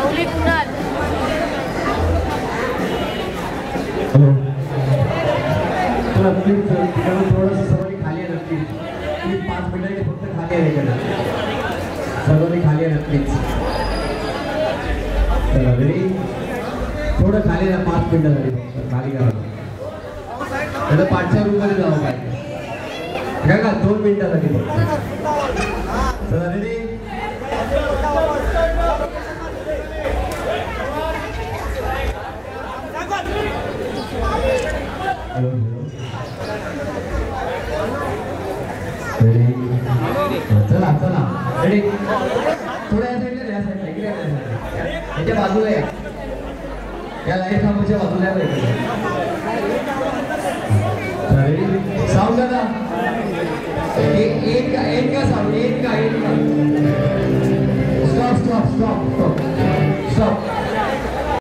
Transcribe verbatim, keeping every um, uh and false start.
Navali Kunal. Hello. तर please तिकडून थोडंसं सर्वांनी खाली आहे नक्की. प्लीज पाच मिनिटांनी फक्त खाली आहे इकडे. सर्वांनी खाली आहे प्लीज. चला रेडी. थोडं खाली ना पाच मिनिटांसाठी खाली करा. त्याला पाचच्या रूममध्ये जावं काय काय का दोन मिनिटासाठी चला रेडी. हॅलो चला चला रेडी. थोड्या या साईडला या साईडला इकडे याच्या बाजूला या. या लाईट खांबाच्या बाजूला या. रेडी साऊंड दादा. एक एक का एक का साऊंड एक